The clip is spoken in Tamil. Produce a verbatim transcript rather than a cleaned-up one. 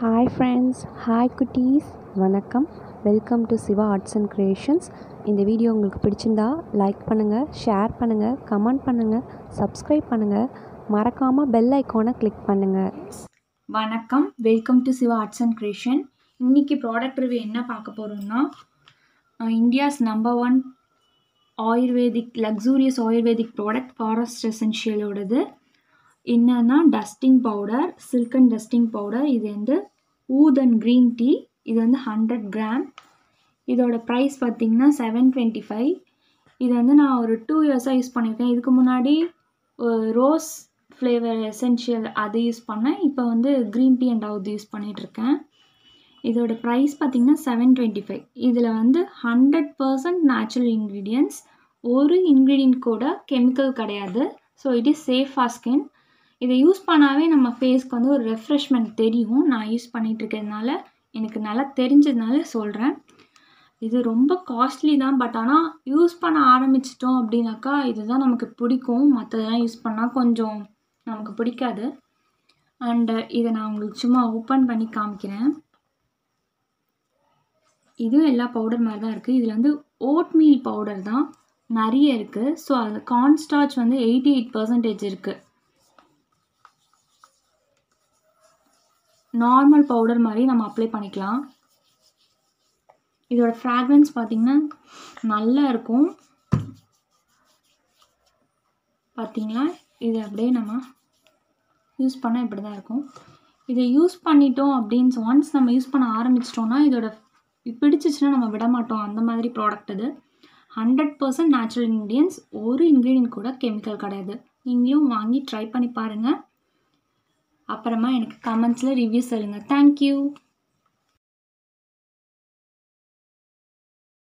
Hi friends, hi குட்டீஸ், வணக்கம். Welcome to Siva arts and creations. இந்த வீடியோ உங்களுக்கு பிடிச்சிருந்தா லைக் பண்ணுங்கள், ஷேர் பண்ணுங்கள், கமெண்ட் பண்ணுங்கள், சப்ஸ்கிரைப் பண்ணுங்கள், மறக்காமல் பெல் ஐக்கானை கிளிக் பண்ணுங்கள். வணக்கம், welcome to Siva arts and creation. இன்றைக்கி ப்ராடக்ட் ரிவ்யூ என்ன பார்க்க போகிறோம்னா, India's number one ayurvedic luxurious ayurvedic product forest எசென்ஷியலோடது. என்னன்னா dusting powder, silken dusting powder. இது வந்து ஊத் அண்ட் க்ரீன் டீ. இது வந்து ஹண்ட்ரட் கிராம். இதோட ப்ரைஸ் பார்த்திங்கன்னா செவன் டுவெண்ட்டி ஃபைவ். இது வந்து நான் ஒரு டூ இயர்ஸாக யூஸ் பண்ணியிருக்கேன். இதுக்கு முன்னாடி ரோஸ் ஃப்ளேவர் எசென்ஷியல் அது யூஸ் பண்ணேன். இப்போ வந்து green tea and oud use பண்ணிகிட்ருக்கேன். இதோட ப்ரைஸ் பார்த்திங்கன்னா செவன் டுவெண்ட்டி ஃபைவ். இதில் வந்து ஹண்ட்ரட் பர்சன்ட் நேச்சுரல் இன்க்ரீடியன்ட்ஸ், ஒரு இன்க்ரீடியன்ட் கூட கெமிக்கல் கிடையாது. So it is safe for skin. இதை யூஸ் பண்ணாவே நம்ம ஃபேஸ்க்கு வந்து ஒரு ரெஃப்ரெஷ்மெண்ட் தெரியும். நான் யூஸ் பண்ணிகிட்ருக்கிறதுனால எனக்கு நல்லா தெரிஞ்சதுனால சொல்கிறேன். இது ரொம்ப காஸ்ட்லி தான், பட் ஆனால் யூஸ் பண்ண ஆரம்பிச்சிட்டோம் அப்படின்னாக்கா இதுதான் நமக்கு பிடிக்கும். மற்றதெல்லாம் யூஸ் பண்ணால் கொஞ்சம் நமக்கு பிடிக்காது. அண்டு இதை நான் உங்களுக்கு சும்மா ஓப்பன் பண்ணி காமிக்கிறேன். இதுவும் எல்லா பவுடர் மாதிரி தான் இருக்குது. இதில் வந்து ஓட்மீல் பவுடர் தான் நிறைய இருக்குது. ஸோ அதில் கார்ன்ஸ்டார்ச் வந்து எயிட்டி எயிட் பர்சன்டேஜ் இருக்குது. நார்மல் பவுடர் மாதிரி நம்ம அப்ளை பண்ணிக்கலாம். இதோட ஃப்ராக்ரன்ஸ் பார்த்திங்கன்னா நல்லா இருக்கும். பார்த்திங்களா, இது அப்படியே நம்ம யூஸ் பண்ணால் இப்படி தான் இருக்கும். இதை யூஸ் பண்ணிட்டோம் அப்படின்னு ஒன்ஸ் நம்ம யூஸ் பண்ண ஆரம்பிச்சிட்டோம்னா இதோட பிடிச்சிச்சுன்னா நம்ம விட மாட்டோம். அந்த மாதிரி ப்ராடக்ட் இது. ஹண்ட்ரட் பர்சன்ட் நேச்சுரல் இன்க்ரீடியன்ஸ், ஒரு இன்க்ரீடியன்ட் கூட கெமிக்கல் கிடையாது. நீங்களும் வாங்கி ட்ரை பண்ணி பாருங்கள். அப்புறமா எனக்கு கமெண்ட்ஸில் ரிவ்யூ சொல்லுங்கள். தேங்க்யூ.